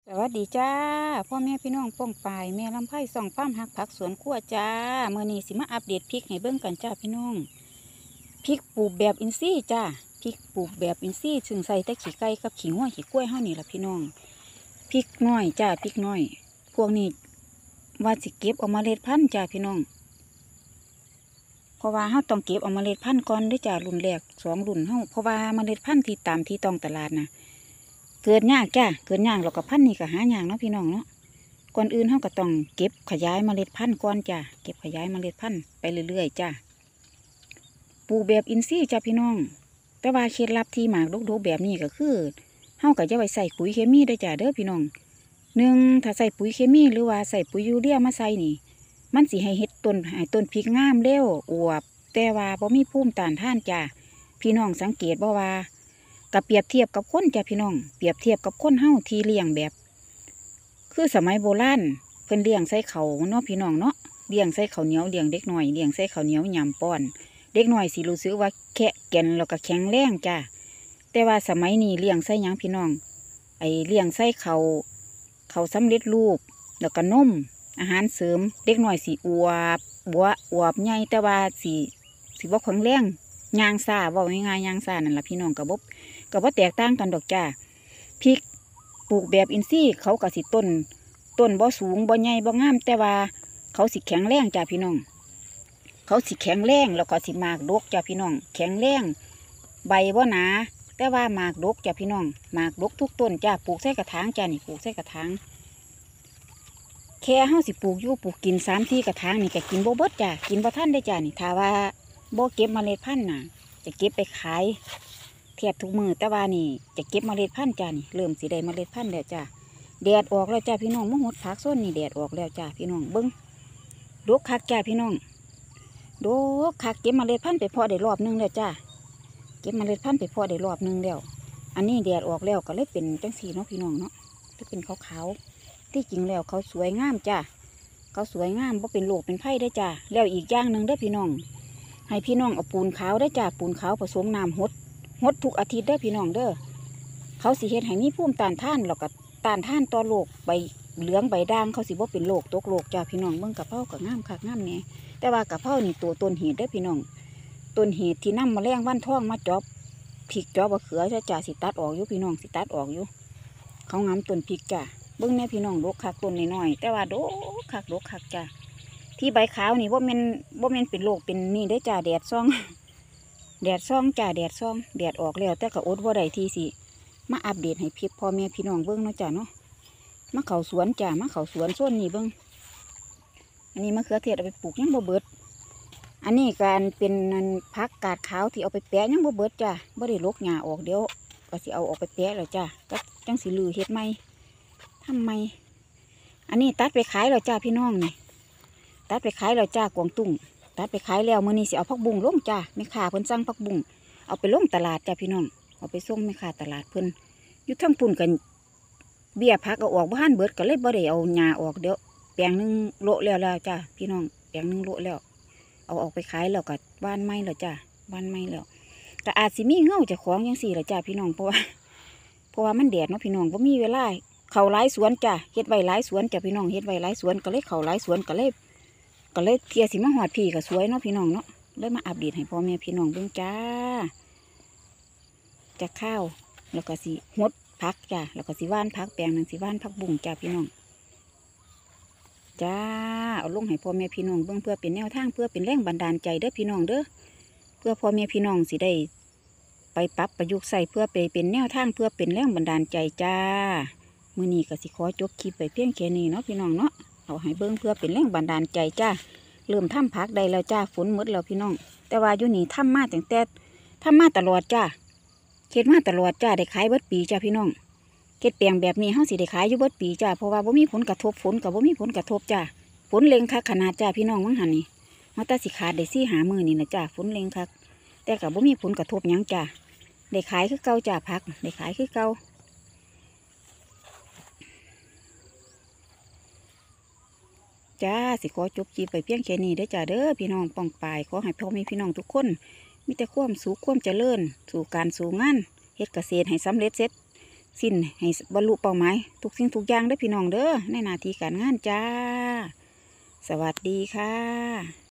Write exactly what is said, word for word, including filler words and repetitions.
สวัสดีจ้าพ่อแม่พี่น้องป้องปายแม่ลำไผ่ส่องฟ้ามหักผักสวนครัวจ้าเมื่อนี้สิมาอัปเดตพริกให้เบิ่งกันจ้าพี่น้องพริกปลูกแบบอินทรีย์จ้าพริกปลูกแบบอินทรีย์ซึ่งใส่แต่ขี้ไก่กับขี้งัวขี้กล้วยเฮานี่ล่ะพี่น้องพริกน้อยจ้าพริกน้อย พวกนี้ว่าสิเก็บเอาเมล็ดพันธุ์จ้าพี่น้องเพราะว่าเฮาต้องเก็บเอาเมล็ดพันธุ์ก่อนด้วยจ้ารุ่นแรกสองรุ่นเฮาเพราะว่าเมล็ดพันธุ์ที่ตามที่ต้องตลาดนะเกิดยากจ้าเกิดยากแล้วก็พันธุ์นี่ก็หายากเนาะพี่น้องเนาะก่อนอื่นเฮาก็ต้องเก็บขยายเมล็ดพันธุ์ก่อนจ้าเก็บขยายเมล็ดพันธุ์ไปเรื่อยๆจ้าปลูกแบบอินทรีย์จ้าพี่น้องแต่ว่าเคล็ดลับที่หมากดกๆแบบนี้ก็คือเฮาก็จะไปใส่ปุ๋ยเคมีด้วยจ้าเด้อพี่น้องหนึ่งถ้าใส่ปุ๋ยเคมีหรือว่าใส่ปุ๋ยยูเรียมาใส่นี่มันสิให้เฮ็ดต้นให้ต้นพริกงามเร็วอวบแต่ว่าบ่มีภูมิต้านทานจ้าพี่น้องสังเกตบ่ว่ากับเปรียบเทียบกับคนจ้าพี่น้องเปรียบเทียบกับคนเฮาที่เลี้ยงแบบคือสมัยโบราณเพิ่นเลี้ยงใส่เขาเนาะพี่น้องเนาะเลี้ยงใส่ข้าวเหนียวเลี้ยงเด็กน้อยเลี้ยงใส่ข้าวเหนียวยำป้อนเด็กน้อยสิรู้สึกว่าแค่แก่นแล้วก็แข็งแรงจ้าแต่ว่าสมัยนี้เลี้ยงใส่หยังพี่น้องไอเลี้ยงใส่เขาเขาสำเร็จรูปแล้วก็นมอาหารเสริมเด็กน้อยสีอวบบัวอวบใหญ่แต่ว่าสีสีบ่แข็งแรงยางซ่าว่าง่ายๆยางซ่านั่นแหละพี่น้องกระบบกระบบแตกต่างกันดอกจ้าพริกปลูกแบบอินทรีย์เขาก็สิต้นต้นบ่สูงบ่ใหญ่บ่งามแต่ว่าเขาสิแข็งแรงจ้าพี่น้องเขาสิแข็งแรงแล้วก็สิหมากดกจ้าพี่น้องแข็งแรงใบบ่หนาแต่ว่าหมากดกจ้าพี่น้องหมากดกทุกต้นจ้าปลูกใส่กระถางจ้านี่ปลูกใส่กระถางแค่เฮาสิปลูกอยู่ปลูกกินสามที่กระถางนี่ก็กินบ่เบิดจ้ากินบ่ทันได้จ้านี่ถ้าว่าบ่เก็บเมล็ดพันธุ์น่ะจะเก็บไปขายเทียบทุกมือแต่ว่านี่จะเก็บเมล็ดพันธุ์จ้านี่เริ่มสิได้เมล็ดพันธุ์แล้วจ้าแดดออกแล้วจ้าพี่น้องมะฮุดผักส้นนี่แดดออกแล้วจ้าพี่น้องเบิ้งดกคักจ้าพี่น้องดกคักเก็บเมล็ดพันธุ์ไปพอได้รอบนึงแล้วจ้าเก็บเมล็ดพันธุ์ไปพอได้รอบนึงแล้วอันนี้แดดออกแล้วก็เลยเป็นจังสีเนาะพี่น้องเนาะที่เป็นขาวๆที่จริงแล้วเขาสวยงามจ้าเขาสวยงามเพราะเป็นโรคเป็นไผ่ได้จ้าแล้วอีกอย่างหนึ่งได้พี่น้องให้พี่น้องเอาปูนขาวได้จ้าปูนขาวผสมน้ำหดหดทุกอาทิตย์ได้พี่น้องเด้อเขาสิเฮ็ดให้มีภูมิต้านทานแล้วก็ต้านทานต่อโรคใบเหลืองใบด่างเขาสิบ่เป็นโรคตกโรคจ้าพี่น้องเบิ่งกะเพราก็งามคักงามแน่แต่ว่ากะเพรานี่ตัวต้นเหตุได้พี่น้องต้นเหตุที่นำแมลงวันทองมาจอบพริกจอบมะเขือจ้าสิตัดออกอยู่พี่น้องสิตัดออกอยู่เขางามต้นพริกจ้าเบิ่งแน่พี่น้องดกคักต้นน้อยๆแต่ว่าดกคักดกคักจ้าที่ใบขาวนี่ว่ามันว่ามันเป็นโรคเป็นนี่ได้จ้าแดดซ่องแดดซ่องจ้าแดดซ่องแดดออกแล้วแต่ก็อดว่าใดทีสิมาอัปเดตให้พี่พ่อแม่พี่น้องเบิ้งเนาะจ้าเนาะมะเขาสวนจ้ามะเขาสวนส้นนี่เบิ้งอันนี้มะเขือเทศเอาไปปลูกยังบ่เบิดอันนี้การเป็นพักกาดขาวที่เอาไปแปะยังบ่เบิดจ้าบ่ได้ลกหญ้าออกเดี๋ยวก็สิเอาออกไปแปะแล้วจ้าก็จังสิลือเฮ็ดไหมทำไมอันนี้ตัดไปขายแล้วจ้าพี่น้องนี่ตัดไปขายแล้วจ้ากวางตุ้งตัดไปขายแล้วมื้อนี้สิเอาผักบุ้งลงจ้าแม่ค้าเพิ่นสั่งผักบุ้งเอาไปลงตลาดจ้าพี่น้องเอาไปส่งแม่ค้าตลาดเพิ่นอยู่ทั้งปุ่นกันเบี้ยพักเอาออกบ้านเบิดก็เลยบ่ได้เอาหญ้าออกเดี๋ยวแปลงนึงโละแล้วแล้วจ้าพี่น้องแปลงนึงโละแล้วเอาออกไปขายแล้วก็บ้านไม้แล้วจ้าบ้านไม้แล้วแต่อาจสิมีเงาเจ้าของยังสี่ละจ้าพี่น้องเพราะว่าเพราะว่ามันแดดเนาะพี่น้องบ่มีเวลาเขาหลายสวนจ้าเฮ็ดไว้หลายสวนจ้าพี่น้องเฮ็ดไว้หลายสวนก็เลยเขาหลายสวนก็เลยก็เลยเทียสิมาหอดพี่ก็สวยเนาะพี่น้องเนาะเลยมาอัปเดตให้พ่อแม่พี่น้องเบิ่งจ้าจะข้าวแล้วก็สิหดพักจ้าแล้วก็สิว่านพักแปลงหนึ่งสิว่านพักบุ้งจ้าพี่น้องจ้าเอาลงให้พ่อแม่พี่น้องเบิ่งเพื่อเป็นแนวทางเพื่อเป็นแรงบันดาลใจเด้อพี่น้องเด้อเพื่อพ่อแม่พี่น้องสิได้ไปปรับประยุกต์ใส่เพื่อไปเป็นแนวทางเพื่อเป็นแรงบันดาลใจจ้ามื้อนี้ก็สิขอจบคลิปไปเพียงแค่นี้เนาะพี่น้องเนาะเอาให้เบิ่งเพื่อเป็นแรงบันดาลใจจ้าเริ่มทำพักได้แล้วจ้าฝนหมดแล้วพี่น้องแต่ว่าอยู่นี่ทำมาตั้งแต่ทำมาตลอดจ้าเฮ็ดมาตลอดจ้าได้ขายเบิดปีจ้าพี่น้องเฮ็ดแปลงแบบนี้เฮาสิได้ขายอยู่เบิดปีจ้าเพราะว่าบ่มีผลกระทบฝนกับบ่มีผลกระทบจ้าฝนเล็งคักขนาดจ้าพี่น้องวังหันนี่มาแต่สิขาดได้สี่หามือนี่นะจ้าฝนเล็งคักแต่กับบ่มีผลกระทบหยังจ้าได้ขายคือเก่าจ้าพักได้ขายคือเก่าจ้าสิขอจบจีไปเพียงแค่นี้ได้จ้าเด้อพี่น้องป้องปายขอให้พ่อแม่พี่น้องทุกคนมีแต่ความสุขความเจริญสู่การสู่งานเฮ็ดเกษตรให้สำเร็จเสร็จสิ้นให้บรรลุเป้าหมายทุกสิ่งทุกอย่างเด้อพี่น้องเด้อในหน้าที่การงานจ้าสวัสดีค่ะ